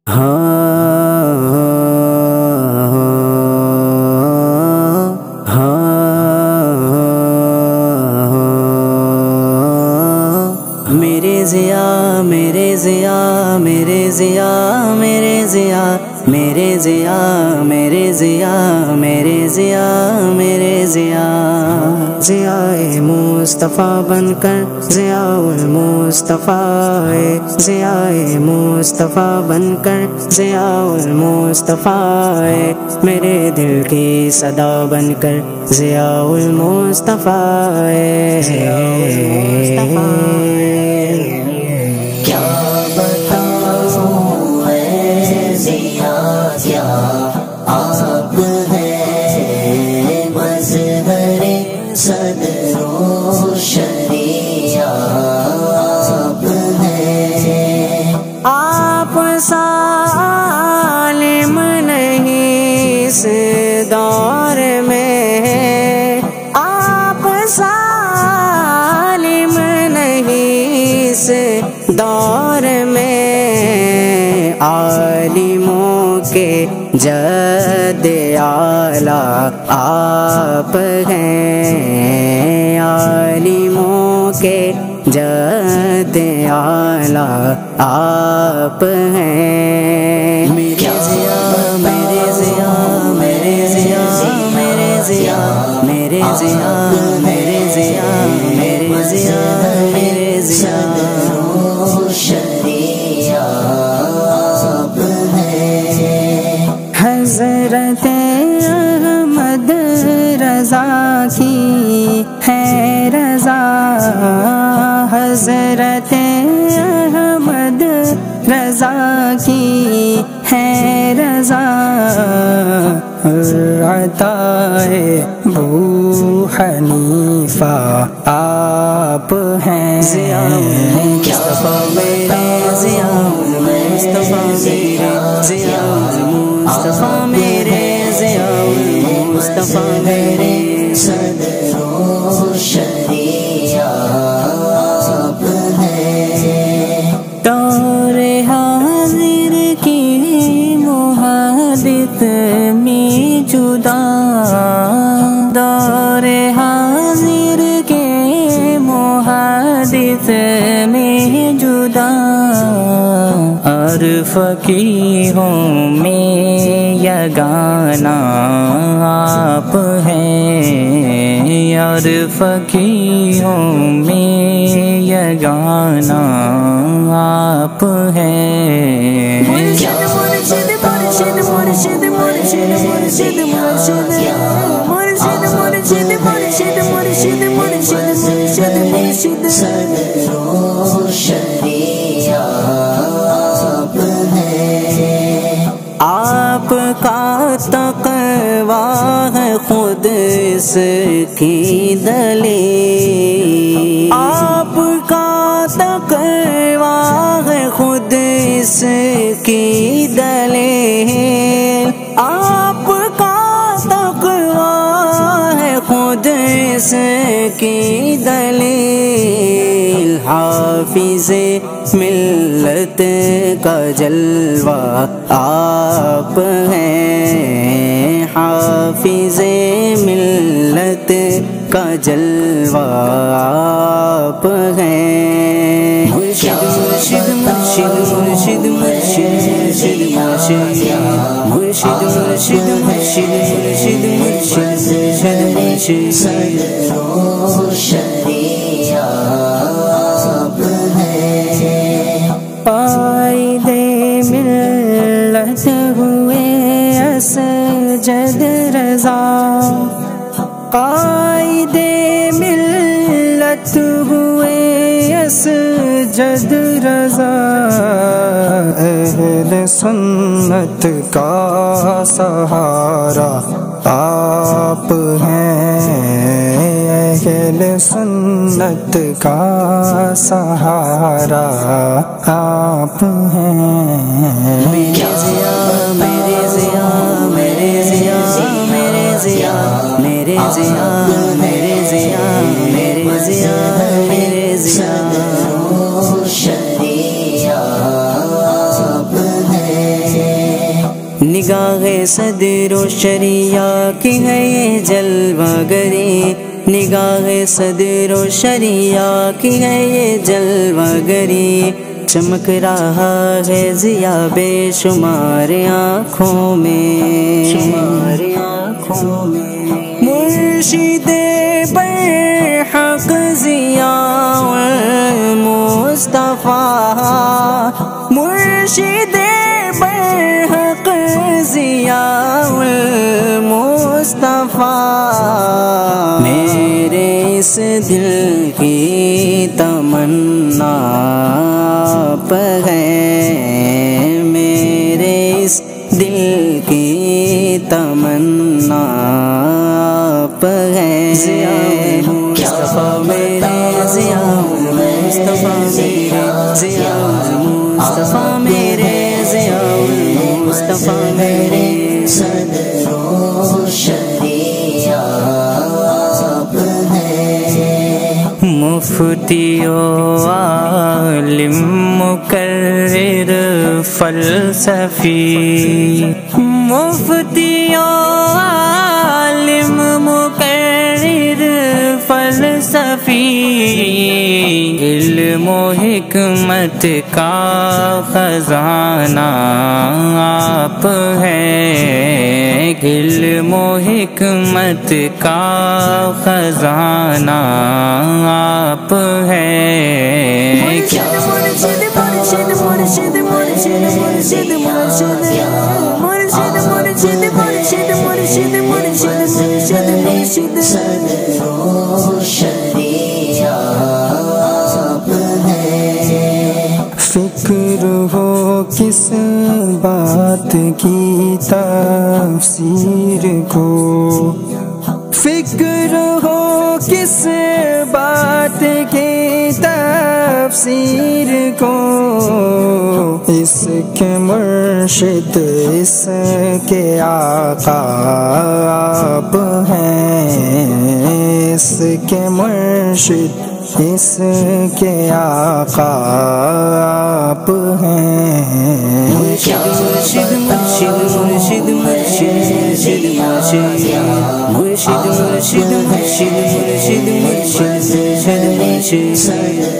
میرے ضیاء میرے ضیاء میرے ضیاء میرے ضیاء میرے ضیاء میرے ضیاء میرے ضیاء میرے ضیاء ضیاء مصطفیٰ بن کر ضیاء المصطفیٰ ضیاء مصطفیٰ بن کر ضیاء المصطفیٰ میرے دل کی صدا بن کر ضیاء المصطفیٰ صدر و شریعہ آپ سالم نہیں اس دور میں آپ سالم نہیں اس دور میں عالموں کے جد اعلیٰ آپ ہیں عالموں کے جد اعلیٰ آپ ہیں میرے ضیاء میرے ضیاء میرے ضیاء میرے ضیاء میرے ضیاء میرے ضیاء میرے ضیاء میرے ضیاء حضرت احمد رضا کی ہے رضا حضرت احمد رضا کی ہے رضا عطائے ابو حنیفہ آپ ہیں ضیاء مصطفیٰ میرے ضیاء مصطفیٰ میرے ضیاء مصطفیٰ میرے ضیاء مصطفیٰ میرے صدر و شریعہ دور حاضر کی محادث میں جدا دور حاضر کے محادث میں جدا اور فقیہوں میں یگانہ آپ ہیں اور فقیہوں میں یگانہ آپ ہیں مرشد مرشد مرشد مرشد مرشد مرشد مرشد مرشد مرشد مرشد مرشد صدر و شریعہ آپ کا تقویٰ ہے خود اس کی دلیل آپ کا تقویٰ ہے خود اس کی دلیل آپ کا تقویٰ ہے خود اس کی دلیل حافظ ملت کا جلوہ آپ ہیں حافظ ملت کا جلوہ آپ ہیں مرشد مرشد مرشد مرشد مرشد مرشد مرشد مرشد مرشد مرشد مرشد صدر و شریعہ قائد ملت ہوئے اسجد رضا قائد ملت ہوئے اسجد رضا اہل سنت کا سہارا آپ ہیں اہل سنت کا سہارا آپ ہیں میرے ضیاء میرے ضیاء میرے ضیاء میرے ضیاء میرے ضیاء میرے ضیاء میرے ضیاء میرے ضیاء شریعہ نگاہ صدر و شریعہ کی ہے یہ جلوہ گری، نگاہ صدر و شریعہ کی ہے یہ جلوہ گری، چمک رہا ہے ضیا بے شمار آنکھوں میں، مرشد برحق ضیاء المصطفیٰ، مرشد برحق ضیاء المصطفیٰ، میرے اس دل کی تمنا آپ ہے، میرے اس دل کی تمنا آپ ہے، مصطفیٰ میرے ضیاء المصطفیٰ میرے ضیاء المصطفیٰ میرے ضیاء المصطفیٰ میرے صدر و شریعہ آپ ہیں، مفتی و عالم مقرر فلسفی، مفتی و عالم مقرر فلسفی، علم و حکمت کا خزانہ آپ ہے، علم و حکمت کا خزانہ آپ ہے، صدر و شریعہ آپ ہیں، فکر ہو کس بات کی تفسیر کو، فکر ہو کس بات کی تفسیر کو، اس کے مرشد اس کے آقا آپ ہیں، اس کے مرشد اس کے آقا آپ ہیں، مرشد مرشد مرشد مرشد مرشد مرشد مرشد مرشد مرشد مرشد مرشد مرشد